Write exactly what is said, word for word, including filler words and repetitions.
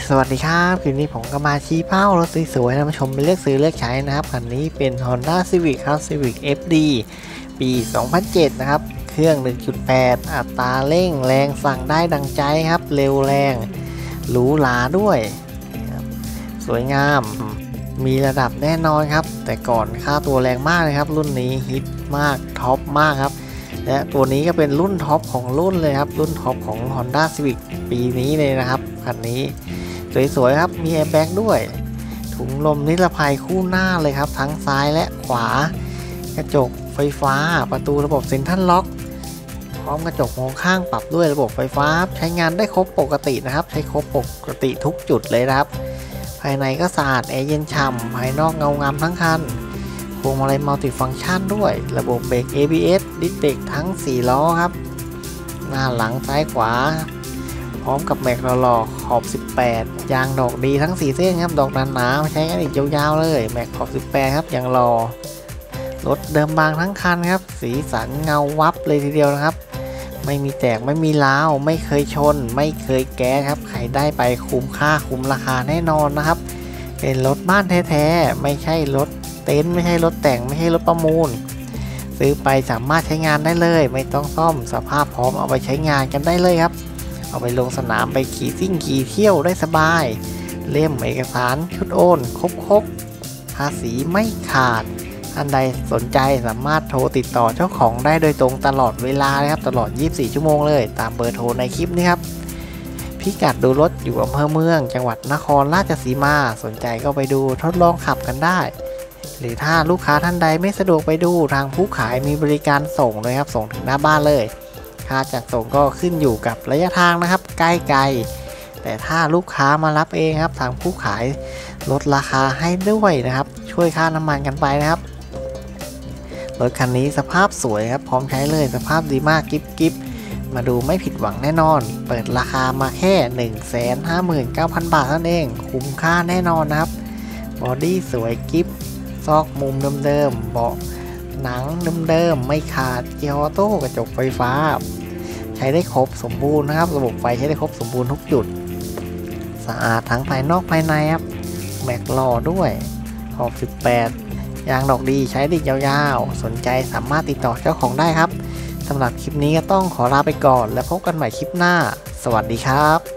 สวัสดีครับคลิปนี้ผมก็มาชี้เป้ารถสวยๆนะมาชมไปเลือกซื้อเลือกใช้นะครับคันนี้เป็น Honda Civic ครับ Civic เอฟ ดี ปี สองพันเจ็ด นะครับเครื่อง หนึ่งจุดแปด อัตราเร่งแรงสั่งได้ดังใจครับเร็วแรงหรูหราด้วยสวยงามมีระดับแน่นอนครับแต่ก่อนค่าตัวแรงมากเลยครับรุ่นนี้ฮิตมากท็อปมากครับและตัวนี้ก็เป็นรุ่นท็อปของรุ่นเลยครับรุ่นท็อปของ Honda Civic ปีนี้เลยนะครับคันนี้สวยๆครับมีแอร์แบ็กด้วยถุงลมนิรภัยคู่หน้าเลยครับทั้งซ้ายและขวากระจกไฟฟ้าประตูระบบเซ็นทรัลล็อกพร้อมกระจกมองข้างปรับด้วยระบบไฟฟ้าใช้งานได้ครบปกตินะครับใช้ครบปกติทุกจุดเลยนะครับภายในก็สะอาดแอร์เย็นฉ่ำภายนอกเงางามทั้งคันพวงมาลัยมัลติฟังก์ชันด้วยระบบเบรก เอ บี เอส ดิสเบรกทั้งสี่ล้อครับหน้าหลังซ้ายขวาพร้อมกับแม็กหล่อๆขอบสิบแปดยางดอกดีทั้งสี่เส้นครับดอกหนาๆใช้กันอีกยาวๆเลยแม็กขอบสิบแปดครับยางหล่อรถเดิมบางทั้งคันครับสีสันเงาวับเลยทีเดียวนะครับไม่มีแตกไม่มีร้าวไม่เคยชนไม่เคยแก้ครับใครได้ไปคุ้มค่าคุ้มราคาแน่นอนนะครับเป็นรถบ้านแท้ๆไม่ใช่รถเต็นท์ไม่ใช่รถแต่งไม่ใช่รถประมูลซื้อไปสามารถใช้งานได้เลยไม่ต้องซ่อมสภาพพร้อมเอาไปใช้งานกันได้เลยครับเอาไปลงสนามไปขี่ซิ่งขี่เที่ยวได้สบายเล่มเอกสารชุดโอนครบๆภาษีไม่ขาดท่านใดสนใจสามารถโทรติดต่อเจ้าของได้โดยตรงตลอดเวลาเลยครับตลอดยี่สิบสี่ชั่วโมงเลยตามเบอร์โทรในคลิปนี้ครับพิกัดดูรถอยู่อำเภอเมืองจังหวัดนครราชสีมาสนใจก็ไปดูทดลองขับกันได้หรือถ้าลูกค้าท่านใดไม่สะดวกไปดูทางผู้ขายมีบริการส่งเลยครับส่งถึงหน้าบ้านเลยค่าจัดส่งก็ขึ้นอยู่กับระยะทางนะครับใกล้ไกลแต่ถ้าลูกค้ามารับเองครับทางผู้ขายลดราคาให้ด้วยนะครับช่วยค่าน้ำมันกันไปนะครับรถคันนี้สภาพสวยครับพร้อมใช้เลยสภาพดีมากกิ๊บกิ๊บมาดูไม่ผิดหวังแน่นอนเปิดราคามาแค่ หนึ่งแสนห้าหมื่นเก้าพัน บาทนั่นเองคุ้มค่าแน่นอนนะครับบอดี้สวยกิ๊บซอกมุมเดิมๆเบาะหนังเดิมๆไม่ขาดเกียร์ออโต้กระจกไฟฟ้าใช้ได้ครบสมบูรณ์นะครับระบบไฟใช้ได้ครบสมบูรณ์ทุกจุดสะอาดทั้งภายนอกภายในครับแม็กหล่อด้วยขอบสิบแปดยางดอกดีใช้ได้ยาวๆสนใจสามารถติดต่อเจ้าของได้ครับสำหรับคลิปนี้ก็ต้องขอลาไปก่อนแล้วพบกันใหม่คลิปหน้าสวัสดีครับ